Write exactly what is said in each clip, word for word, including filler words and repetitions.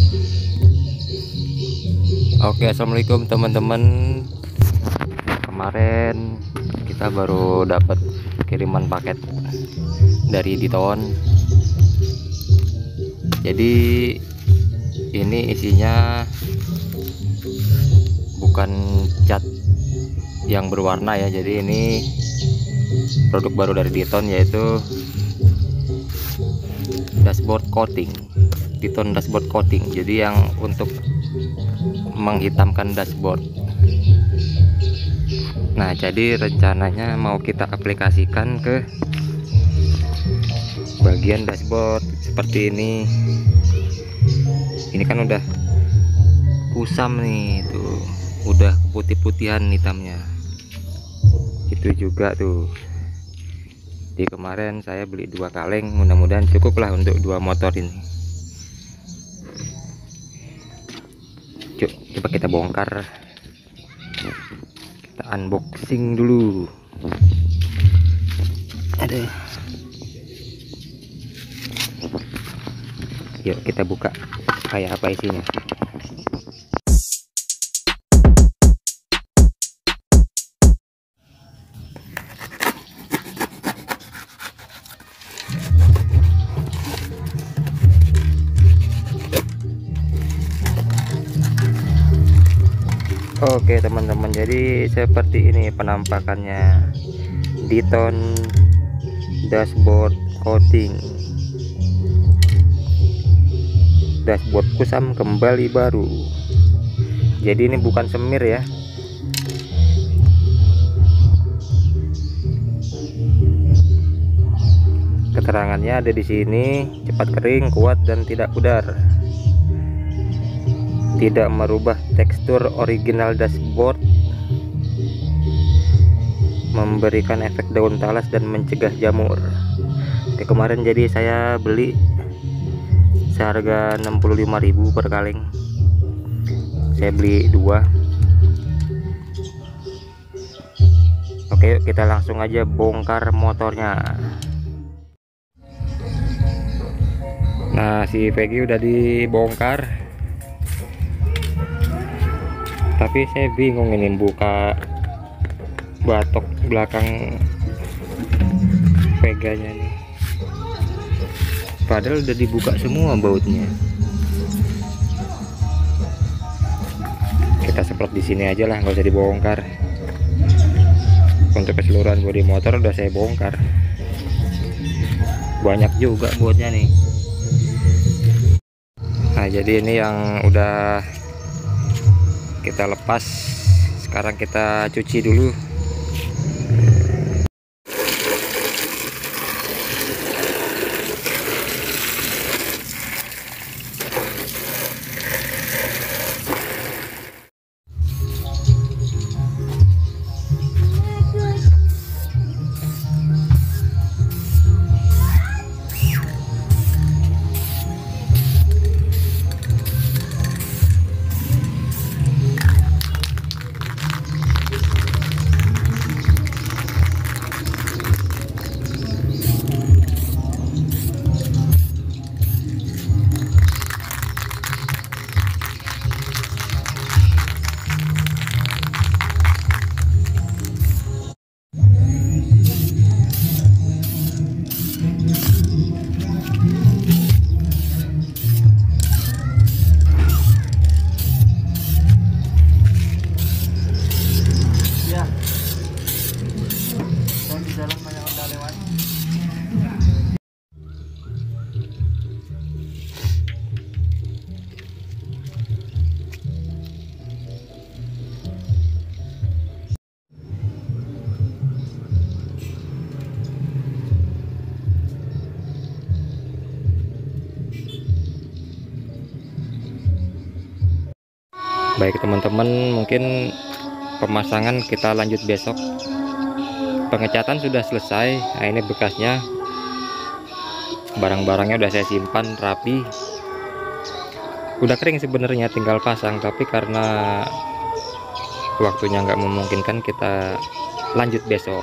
Oke, assalamualaikum teman-teman. Kemarin kita baru dapat kiriman paket dari Diton. Jadi ini isinya bukan cat yang berwarna ya. Jadi ini produk baru dari Diton, yaitu dashboard coating. Diton dashboard coating. Jadi yang untuk menghitamkan dashboard. Nah, jadi rencananya mau kita aplikasikan ke bagian dashboard seperti ini. Ini kan udah kusam nih, tuh udah putih-putihan hitamnya. Itu juga tuh. Di kemarin saya beli dua kaleng, mudah-mudahan cukup lah untuk dua motor ini. Cuk, coba kita bongkar, kita unboxing dulu. Ada, yuk kita buka kayak apa isinya. Oke teman-teman, jadi seperti ini penampakannya Diton dashboard coating. Dashboard kusam kembali baru. Jadi ini bukan semir ya. Keterangannya ada di sini: cepat kering, kuat dan tidak pudar. Tidak merubah tekstur original dashboard, memberikan efek daun talas dan mencegah jamur. Oke, kemarin jadi saya beli seharga enam puluh lima ribu per kaleng. Saya beli dua. Oke, kita langsung aja bongkar motornya. Nah, si Peggy udah dibongkar. Tapi saya bingung ini buka batok belakang Veganya nih. Padahal udah dibuka semua bautnya. Kita semprot di sini aja lah, nggak usah dibongkar. Untuk keseluruhan bodi motor udah saya bongkar. Banyak juga bautnya nih. Nah, jadi ini yang udah kita lepas. Sekarang kita cuci dulu. Baik teman-teman, mungkin pemasangan kita lanjut besok. Pengecatan sudah selesai. Nah, ini bekasnya. Barang-barangnya udah saya simpan rapi. Udah kering sebenarnya, tinggal pasang, tapi karena waktunya nggak memungkinkan, kita lanjut besok.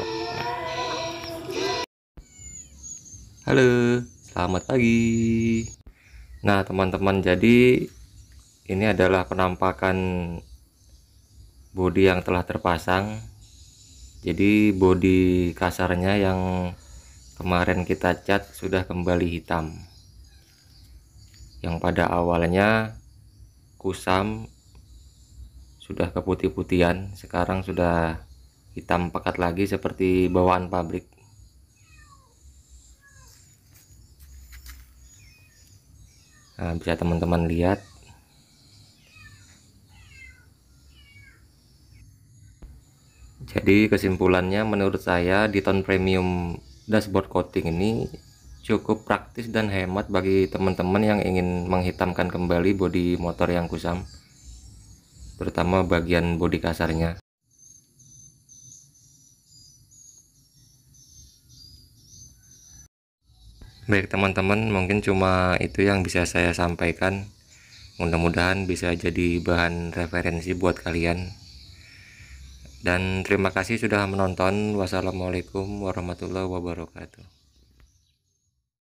Halo, selamat pagi. Nah teman-teman, jadi Ini adalah penampakan bodi yang telah terpasang. Jadi bodi kasarnya yang kemarin kita cat sudah kembali hitam. Yang pada awalnya kusam sudah keputih-putihan, sekarang sudah hitam pekat lagi seperti bawaan pabrik. Nah, bisa teman-teman lihat. Jadi kesimpulannya, menurut saya di tone premium dashboard coating ini cukup praktis dan hemat bagi teman-teman yang ingin menghitamkan kembali bodi motor yang kusam, terutama bagian bodi kasarnya. Baik teman-teman, mungkin cuma itu yang bisa saya sampaikan. Mudah-mudahan bisa jadi bahan referensi buat kalian. Dan terima kasih sudah menonton. Wassalamualaikum warahmatullahi wabarakatuh.